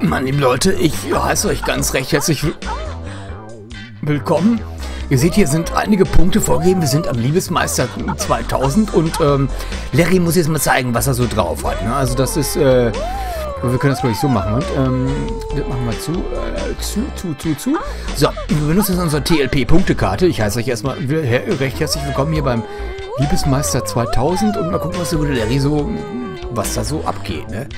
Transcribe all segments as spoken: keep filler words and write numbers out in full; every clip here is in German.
Meine lieben Leute, ich heiße euch ganz recht herzlich willkommen. Ihr seht, hier sind einige Punkte vorgegeben. Wir sind am Liebesmeister zweitausend und ähm, Larry muss jetzt mal zeigen, was er so drauf hat. Ne? Also das ist, äh, wir können das glaube ich so machen. Und, ähm, das machen wir zu, äh, zu, zu, zu, zu. So, wir benutzen jetzt unsere T L P-Punktekarte. Ich heiße euch erstmal recht herzlich willkommen hier beim Liebesmeister zweitausend und mal gucken, was der gute Larry so, was da so abgeht, ne?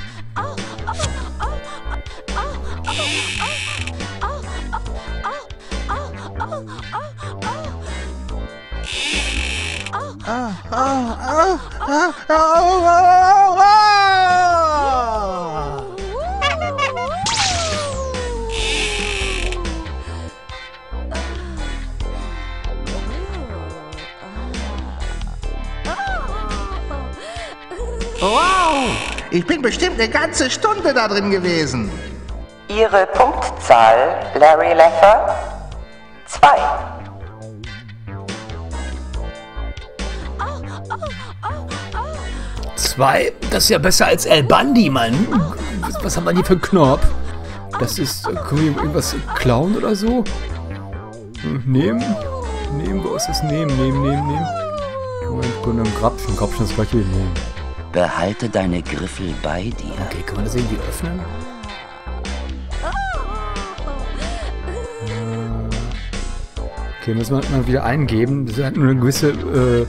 Ah, ah, ah, ah, ah, ah, ah. Wow, ich bin bestimmt eine ganze Stunde da drin gewesen. Ihre Punktzahl, Larry Leffer? Zwei. Zwei? Das ist ja besser als Al Bundy, Mann. Was, was haben wir hier für einen Knopf? Das ist... Können wir irgendwas klauen oder so? Nehmen? Nehmen? Wo ist das? Nehmen, nehmen, nehmen, nehmen. Moment, können wir einen Grabschen, Grabschen das gleiche nehmen. Behalte deine Griffel bei dir. Okay, kann man das irgendwie öffnen? Okay, müssen wir mal wieder eingeben. Das hat nur eine gewisse... Äh,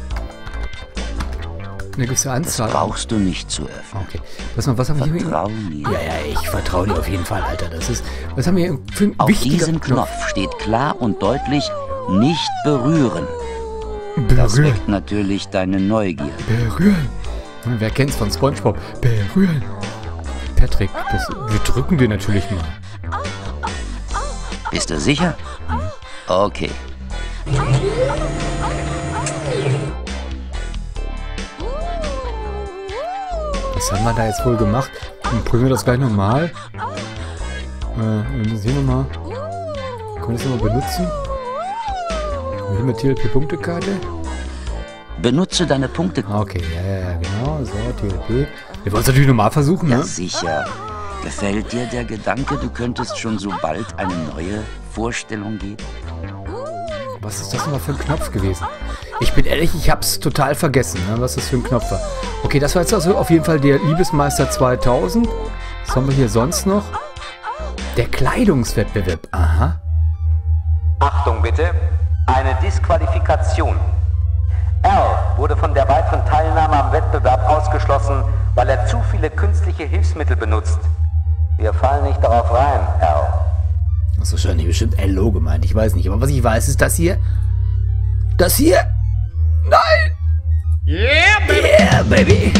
eine gewisse Anzahl. Das brauchst du nicht zu öffnen. Okay. Was, was haben wir hier? Vertrau mir. Ja, ja, ich vertraue dir auf jeden Fall, Alter. Das ist. Was haben wir hier für ein Auf wichtiger diesem Knopf steht klar und deutlich nicht berühren. Das Berühren. weckt natürlich deine Neugier. Berühren. Wer kennt's von SpongeBob? Berühren. Patrick, das, wir drücken dir natürlich mal. Bist du sicher? Okay. Was haben wir da jetzt wohl gemacht? Dann probieren wir das gleich nochmal. Äh, wir sehen nochmal. Können wir das nochmal benutzen? Wir haben eine T L P-Punktekarte. Benutze deine Punkte. Okay, ja, ja, ja, genau. So, T L P. Wir wollen es natürlich nochmal versuchen, Ja, ne? sicher. Gefällt dir der Gedanke, du könntest schon so bald eine neue Vorstellung geben? Was ist das nochmal für ein Knopf gewesen? Ich bin ehrlich, ich hab's total vergessen, ne, was das für ein Knopf war. Okay, das war jetzt also auf jeden Fall der Liebesmeister zweitausend. Was haben wir hier sonst noch? Der Kleidungswettbewerb. Aha. Achtung bitte, eine Disqualifikation. Al wurde von der weiteren Teilnahme am Wettbewerb ausgeschlossen, weil er zu viele künstliche Hilfsmittel benutzt. Wir fallen nicht darauf rein, Al. Das ist wahrscheinlich bestimmt L O gemeint, ich weiß nicht. Aber was ich weiß, ist das hier. Das hier. Nein! Yeah, baby! Yeah, baby!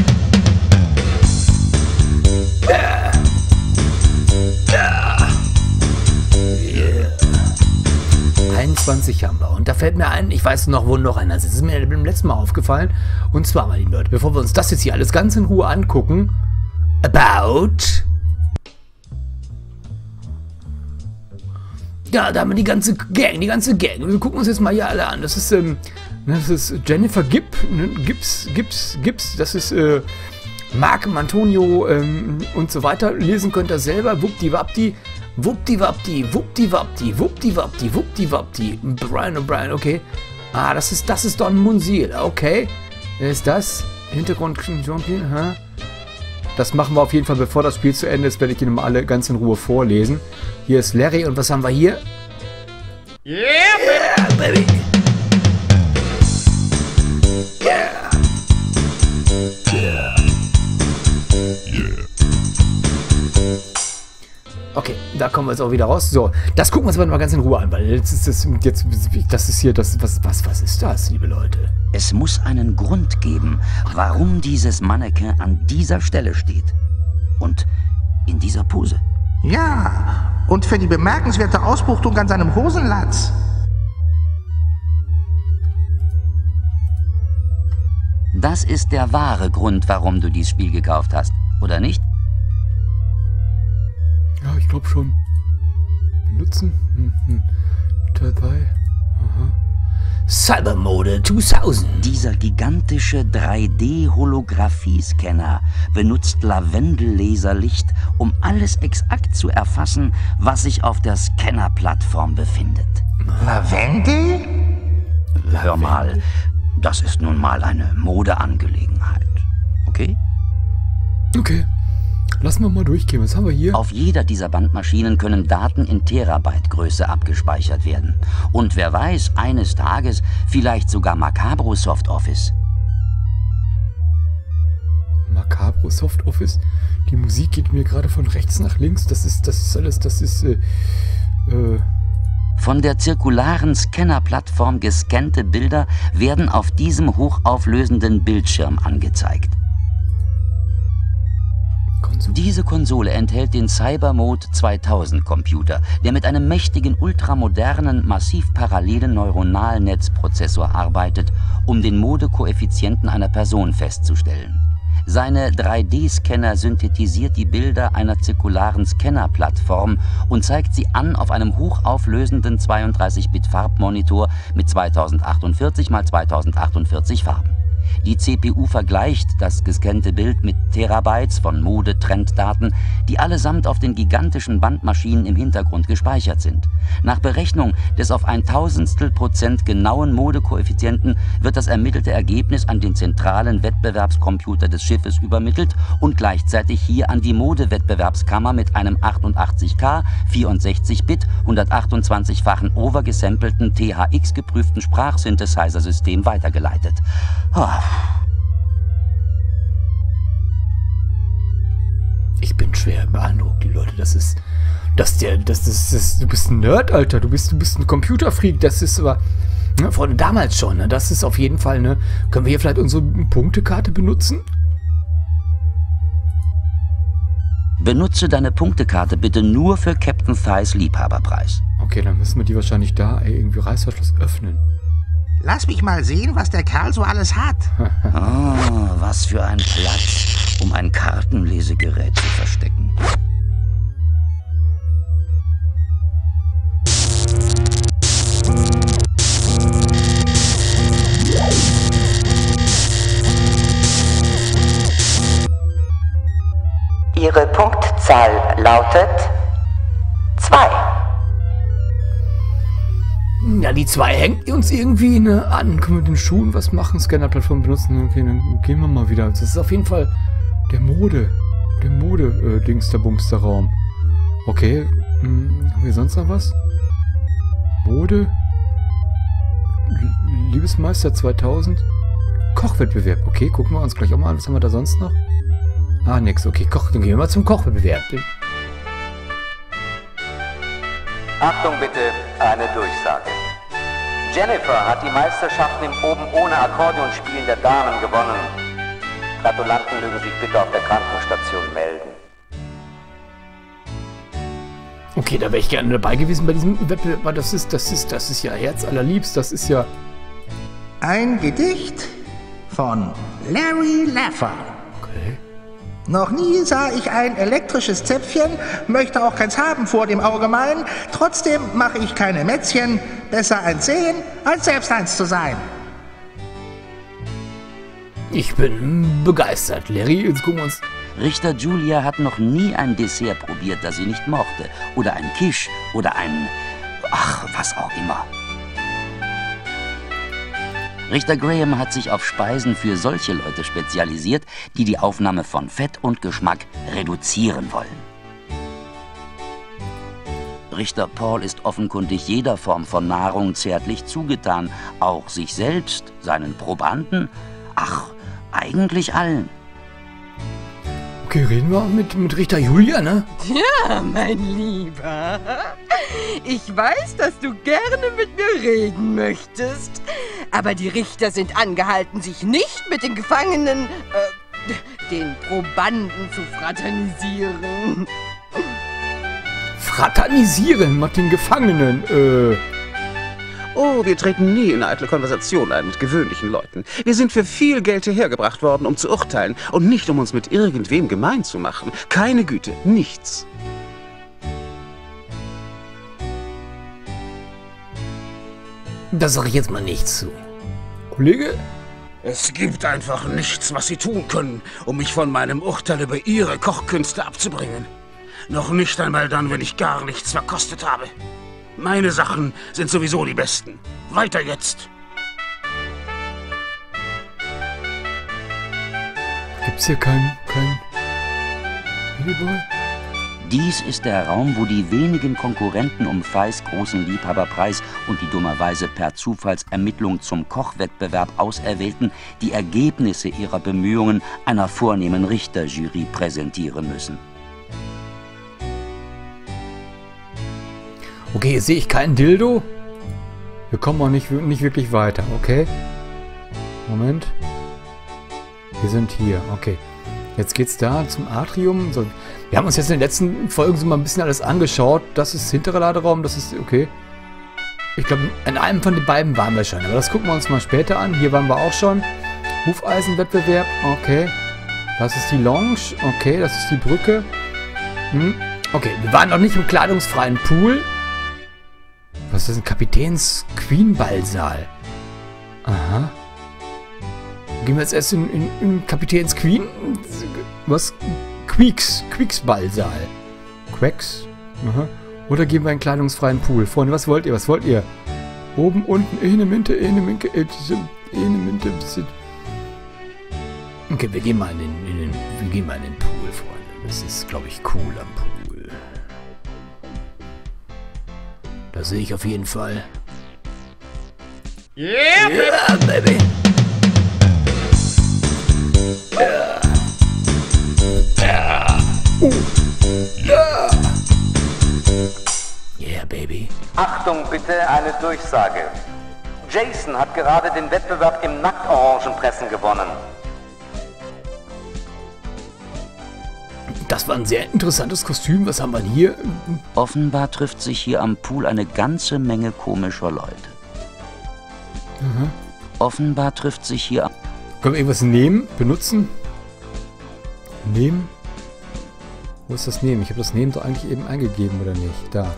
Yeah. Yeah. Yeah. einundzwanzig haben wir. Und da fällt mir ein, ich weiß noch, wo noch einer ist. Das ist mir beim letzten Mal aufgefallen. Und zwar, meine lieben Leute, bevor wir uns das jetzt hier alles ganz in Ruhe angucken. About... Ja, da haben wir die ganze Gang, die ganze Gang. Wir gucken uns jetzt mal hier alle an. Das ist, ähm, das ist Jennifer Gibb, ne? Gibbs, Gibbs, Gibbs, das ist, äh, Marc Antonio, ähm, und so weiter. Lesen könnt ihr selber. Wuppdiwappdi, Wuppdiwappdi, Wuppdiwappdi, Wuppdiwappdi, Wuppdiwappdi. Brian O'Brien, okay. Ah, das ist, das ist Don Munsil, okay. Wer ist das? Hintergrund, Jean-Pierre, hä? Das machen wir auf jeden Fall, bevor das Spiel zu Ende ist, werde ich die nochmal alle ganz in Ruhe vorlesen. Hier ist Larry und was haben wir hier? Yeah, baby! Yeah, baby! Yeah! Yeah! Yeah! Okay, da kommen wir jetzt auch wieder raus. So, das gucken wir uns aber mal ganz in Ruhe an, weil jetzt ist das, jetzt, das ist hier, das, was, was, was ist das, liebe Leute? Es muss einen Grund geben, warum dieses Mannequin an dieser Stelle steht. Und in dieser Pose. Ja, und für die bemerkenswerte Ausbuchtung an seinem Hosenlatz. Das ist der wahre Grund, warum du dieses Spiel gekauft hast, oder nicht? Ja, ich glaube schon. Benutzen? Hm, hm. Dabei. Aha. Cybermode zweitausend. Dieser gigantische drei D-Holographie-Scanner benutzt Lavendellaserlicht, um alles exakt zu erfassen, was sich auf der Scannerplattform befindet. Lavendel? Hör mal, das ist nun mal eine Modeangelegenheit. Okay? Okay. Lassen wir mal durchgehen. Was haben wir hier? Auf jeder dieser Bandmaschinen können Daten in Terabyte-Größe abgespeichert werden. Und wer weiß, eines Tages vielleicht sogar Macabro Soft Office. Macabro Soft Office. Die Musik geht mir gerade von rechts nach links. Das ist, das ist alles, das ist, äh, äh... Von der zirkularen Scannerplattform gescannte Bilder werden auf diesem hochauflösenden Bildschirm angezeigt. Konsole. Diese Konsole enthält den Cybermode zweitausend Computer, der mit einem mächtigen, ultramodernen, massiv parallelen neuronalen Netzprozessor arbeitet, um den Modekoeffizienten einer Person festzustellen. Seine drei D-Scanner synthetisiert die Bilder einer zirkularen Scannerplattform und zeigt sie an auf einem hochauflösenden zweiunddreißig Bit Farbmonitor mit zweitausendachtundvierzig mal zweitausendachtundvierzig Farben. Die C P U vergleicht das gescannte Bild mit Terabytes von Mode-Trenddaten, die allesamt auf den gigantischen Bandmaschinen im Hintergrund gespeichert sind. Nach Berechnung des auf ein Tausendstel Prozent genauen Modekoeffizienten wird das ermittelte Ergebnis an den zentralen Wettbewerbscomputer des Schiffes übermittelt und gleichzeitig hier an die Modewettbewerbskammer mit einem achtundachtzig K, vierundsechzig Bit, hundertachtundzwanzig-fachen overgesampelten T H X-geprüften Sprachsynthesizer-System weitergeleitet. Oh. Ich bin schwer beeindruckt, die Leute. Das ist. Das der. Das ist. Das, du bist ein Nerd, Alter. Du bist, du bist ein Computerfreak. Das ist aber. Ne, von damals schon. Ne? Das ist auf jeden Fall, ne. Können wir hier vielleicht unsere Punktekarte benutzen? Benutze deine Punktekarte bitte nur für Captain Thighs Liebhaberpreis. Okay, dann müssen wir die wahrscheinlich da ey, irgendwie Reißverschluss öffnen. Lass mich mal sehen, was der Kerl so alles hat. Oh, was für ein Platz, um ein Kartenlesegerät zu verstecken. Ihre Punktzahl lautet zwei. Ja, die zwei hängt uns irgendwie ne, an. Können wir mit den Schuhen was machen? Scannerplattform benutzen? Okay, dann gehen wir mal wieder. Das ist auf jeden Fall der Mode. Der Mode-Dings, der Bumster-Raum. Okay. Hm, haben wir sonst noch was? Mode. L Liebesmeister zweitausend. Kochwettbewerb. Okay, gucken wir uns gleich auch mal an. Was haben wir da sonst noch? Ah, nix. Okay, Koch. Dann gehen wir mal zum Kochwettbewerb. Achtung bitte, eine Durchsage. Jennifer hat die Meisterschaften im Oben ohne Akkordeonspielen der Damen gewonnen. Gratulanten mögen sich bitte auf der Krankenstation melden. Okay, da wäre ich gerne dabei gewesen bei diesem Wettbewerb. Das ist, das ist, das ist ja herzallerliebst. Das ist ja... Ein Gedicht von Larry Laffer. Okay. Noch nie sah ich ein elektrisches Zäpfchen, möchte auch keins haben vor dem Auge meinen. Trotzdem mache ich keine Mätzchen. Besser eins sehen, als selbst eins zu sein. Ich bin begeistert, Larry. Jetzt gucken wir uns... Richter Julia hat noch nie ein Dessert probiert, das sie nicht mochte. Oder ein Quiche oder ein... Ach, was auch immer. Richter Graham hat sich auf Speisen für solche Leute spezialisiert, die die Aufnahme von Fett und Geschmack reduzieren wollen. Richter Paul ist offenkundig jeder Form von Nahrung zärtlich zugetan, auch sich selbst, seinen Probanden, ach, eigentlich allen. Okay, reden wir mit, mit Richter Julia, ne? Ja, mein Lieber. Ich weiß, dass du gerne mit mir reden möchtest. Aber die Richter sind angehalten, sich nicht mit den Gefangenen, äh, den Probanden zu fraternisieren. Fraternisieren mit den Gefangenen, äh... Oh, wir treten nie in eitle Konversation ein mit gewöhnlichen Leuten. Wir sind für viel Geld hierher gebracht worden, um zu urteilen und nicht, um uns mit irgendwem gemein zu machen. Keine Güte, nichts. Da sage ich jetzt mal nichts zu. Kollege? Es gibt einfach nichts, was Sie tun können, um mich von meinem Urteil über Ihre Kochkünste abzubringen. Noch nicht einmal dann, wenn ich gar nichts verkostet habe. Meine Sachen sind sowieso die besten. Weiter jetzt! Gibt's hier keinen... kein Babyboy? Dies ist der Raum, wo die wenigen Konkurrenten um Feis großen Liebhaberpreis und die dummerweise per Zufallsermittlung zum Kochwettbewerb Auserwählten die Ergebnisse ihrer Bemühungen einer vornehmen Richterjury präsentieren müssen. Okay, jetzt sehe ich keinen Dildo. Wir kommen auch nicht, nicht wirklich weiter, okay? Moment. Wir sind hier, okay. Jetzt geht's da zum Atrium. So, wir haben uns jetzt in den letzten Folgen so mal ein bisschen alles angeschaut. Das ist hinterer Laderaum, das ist okay. Ich glaube, in einem von den beiden waren wir schon. Aber das gucken wir uns mal später an. Hier waren wir auch schon. Hufeisenwettbewerb, okay. Das ist die Lounge, okay. Das ist die Brücke. Hm. Okay, wir waren noch nicht im kleidungsfreien Pool. Was ist das? Ein Kapitäns-Queen-Ballsaal. Aha. Gehen wir jetzt erst in, in, in Kapitäns Queen? Was? Queeks. Queeks-Ballsaal. Quacks? Aha. Oder gehen wir in einen kleidungsfreien Pool? Freunde, was wollt ihr? Was wollt ihr? Oben, unten, eine Minte, eine Minke, eine Minte, bisschen. Okay, wir gehen mal in den, in den, wir gehen mal in den Pool, Freunde. Das ist, glaube ich, cool am Pool. Da sehe ich auf jeden Fall. Yeah, yeah baby. Ja. Ja. Uh. Ja. Yeah, baby. Achtung bitte, eine Durchsage. Jason hat gerade den Wettbewerb im Nacktorangenpressen gewonnen. Das war ein sehr interessantes Kostüm. Was haben wir denn hier? Offenbar trifft sich hier am Pool eine ganze Menge komischer Leute. Mhm. Offenbar trifft sich hier... Können wir irgendwas nehmen? Benutzen? Nehmen? Wo ist das Nehmen? Ich habe das Nehmen doch eigentlich eben eingegeben, oder nicht? Da.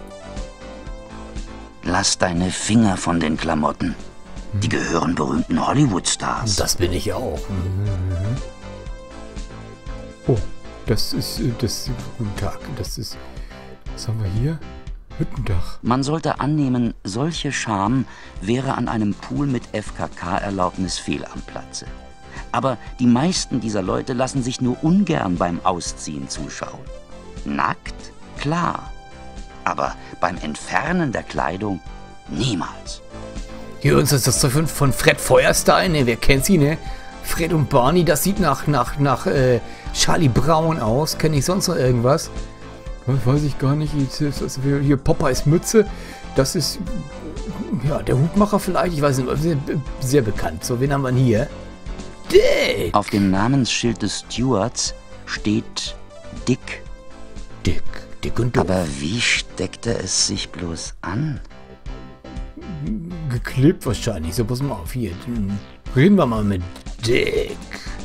Lass deine Finger von den Klamotten. Hm. Die gehören berühmten Hollywood-Stars. Das bin ich auch. Mhm. Oh, das ist... Das, guten Tag. Das ist... Was haben wir hier? Hüttendach. Man sollte annehmen, solche Scham wäre an einem Pool mit F K K-Erlaubnis fehl am Platze. Aber die meisten dieser Leute lassen sich nur ungern beim Ausziehen zuschauen. Nackt? Klar. Aber beim Entfernen der Kleidung niemals. Hier uns ist das Zeug von, von Fred Feuerstein, ne? Wer kennt sie, ne? Fred und Barney, das sieht nach, nach, nach äh, Charlie Brown aus. Kenne ich sonst noch irgendwas? Das weiß ich gar nicht. Hier Popeyes Mütze. Das ist ja der Hutmacher vielleicht. Ich weiß nicht, sehr, sehr bekannt. So, wen haben wir denn hier? Dick. Auf dem Namensschild des Stewards steht Dick. Dick. Dick und doof. Aber wie steckte es sich bloß an? Geklebt wahrscheinlich. So, pass mal auf hier. Reden wir mal mit Dick.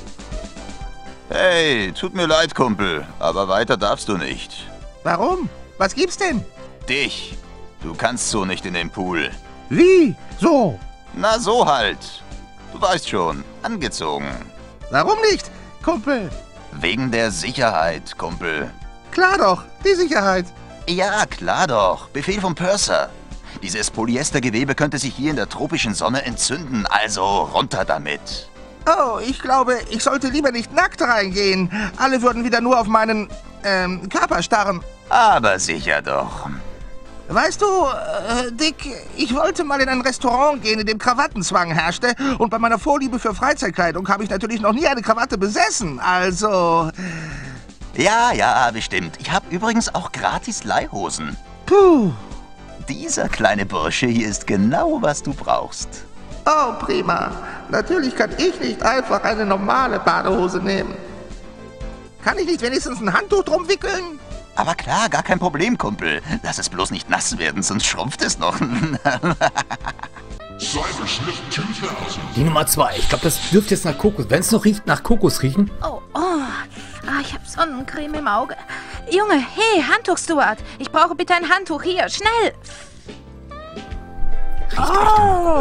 Hey, tut mir leid, Kumpel, aber weiter darfst du nicht. Warum? Was gibt's denn? Dich. Du kannst so nicht in den Pool. Wie? So? Na, so halt. Du weißt schon, angezogen. Warum nicht, Kumpel? Wegen der Sicherheit, Kumpel. Klar doch, die Sicherheit. Ja, klar doch. Befehl vom Purser. Dieses Polyestergewebe könnte sich hier in der tropischen Sonne entzünden, also runter damit. Oh, ich glaube, ich sollte lieber nicht nackt reingehen. Alle würden wieder nur auf meinen, ähm, Körper starren. Aber sicher doch. Weißt du, äh, Dick, ich wollte mal in ein Restaurant gehen, in dem Krawattenzwang herrschte. Und bei meiner Vorliebe für Freizeitkleidung habe ich natürlich noch nie eine Krawatte besessen. Also... Ja, ja, bestimmt. Ich habe übrigens auch gratis Leihhosen. Puh. Dieser kleine Bursche hier ist genau, was du brauchst. Oh, prima. Natürlich kann ich nicht einfach eine normale Badehose nehmen. Kann ich nicht wenigstens ein Handtuch drum wickeln? Aber klar, gar kein Problem, Kumpel. Lass es bloß nicht nass werden, sonst schrumpft es noch. Die Nummer zwei. Ich glaube, das dürfte jetzt nach Kokos. Wenn es noch riecht, nach Kokos riechen. Oh, oh. Ah, ich habe Sonnencreme im Auge. Junge, hey, Handtuch, Stuart. Ich brauche bitte ein Handtuch hier. Schnell. Oh!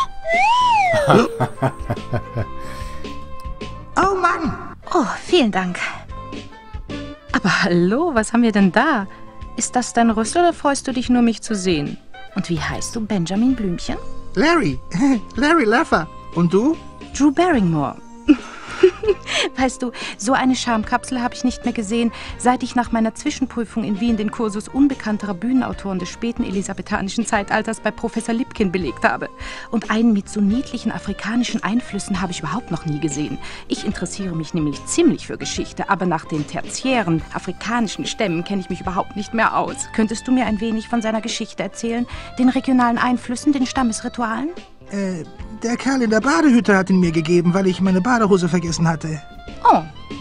Oh Mann! Oh, vielen Dank. Aber hallo, was haben wir denn da? Ist das dein Rüssel oder freust du dich nur, mich zu sehen? Und wie heißt du, Benjamin Blümchen? Larry. Larry Laffer. Und du? Drew Barrymore. Weißt du, so eine Charmkapsel habe ich nicht mehr gesehen, seit ich nach meiner Zwischenprüfung in Wien den Kursus unbekannterer Bühnenautoren des späten elisabethanischen Zeitalters bei Professor Lipkin belegt habe. Und einen mit so niedlichen afrikanischen Einflüssen habe ich überhaupt noch nie gesehen. Ich interessiere mich nämlich ziemlich für Geschichte, aber nach den tertiären afrikanischen Stämmen kenne ich mich überhaupt nicht mehr aus. Könntest du mir ein wenig von seiner Geschichte erzählen? Den regionalen Einflüssen, den Stammesritualen? Äh, der Kerl in der Badehütte hat ihn mir gegeben, weil ich meine Badehose vergessen hatte. Oh.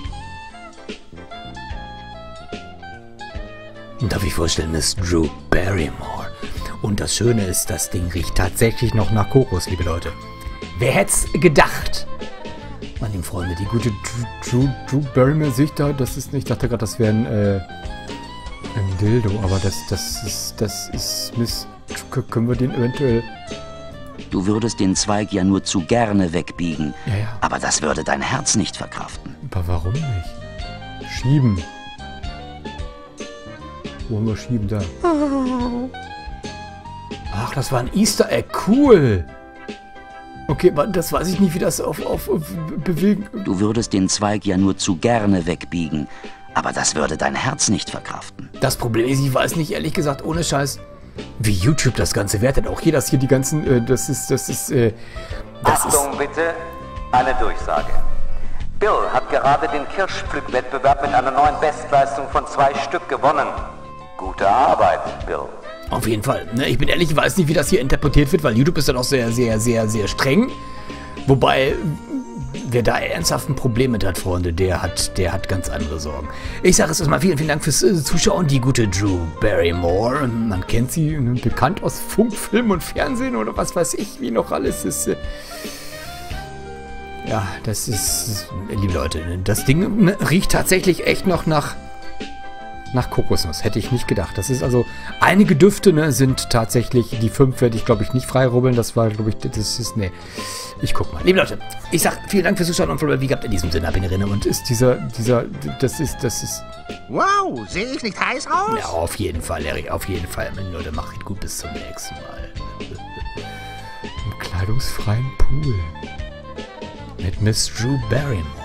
Darf ich vorstellen, Miss Drew Barrymore. Und das Schöne ist, das Ding riecht tatsächlich noch nach Kokos, liebe Leute. Wer hätte es gedacht? Meine lieben Freunde, die gute Drew, Drew, Drew Barrymore sich da, das ist nicht, ich dachte gerade, das wäre ein, äh, ein Dildo, aber das, das ist, das ist, Miss, können wir den eventuell... Du würdest den Zweig ja nur zu gerne wegbiegen. Ja, ja. Aber das würde dein Herz nicht verkraften. Aber warum nicht? Schieben. Wo haben wir schieben da? Ach, das war ein Easter Egg. Cool. Okay, das weiß ich nicht, wie das auf, auf, auf bewegen... Du würdest den Zweig ja nur zu gerne wegbiegen. Aber das würde dein Herz nicht verkraften. Das Problem ist, ich weiß nicht, ehrlich gesagt, ohne Scheiß... Wie YouTube das Ganze wertet. Auch hier, das hier die ganzen, äh, das ist, das ist, äh, das Achtung ist bitte, eine Durchsage. Bill hat gerade den Kirschpflückwettbewerb mit einer neuen Bestleistung von zwei Stück gewonnen. Gute Arbeit, Bill. Auf jeden Fall. Ne, ich bin ehrlich, ich weiß nicht, wie das hier interpretiert wird, weil YouTube ist dann auch sehr, sehr, sehr, sehr streng. Wobei, wer da ernsthaft ein Problem mit hat, Freunde, der hat, der hat ganz andere Sorgen. Ich sage es erstmal, vielen, vielen Dank fürs äh, Zuschauen. Die gute Drew Barrymore, man kennt sie, ne, bekannt aus Funk, Film und Fernsehen oder was weiß ich, wie noch alles ist. Äh, ja, das ist, äh, liebe Leute, das Ding ne, riecht tatsächlich echt noch nach, nach Kokosnuss. Hätte ich nicht gedacht. Das ist also, einige Düfte ne, sind tatsächlich, die fünf werde ich glaube ich nicht freirubbeln. Das war glaube ich, das ist, ne. Ich guck mal. Liebe Leute, ich sag vielen Dank fürs Zuschauen und wie gehabt in diesem Sinne, hab ich eine Erinnerung. Und ist dieser, dieser, das ist, das ist... Wow, sehe ich nicht heiß aus? Ja, auf jeden Fall, Erik, auf jeden Fall. Meine Leute, macht gut, bis zum nächsten Mal. Im kleidungsfreien Pool. Mit Miss Drew Barrymore.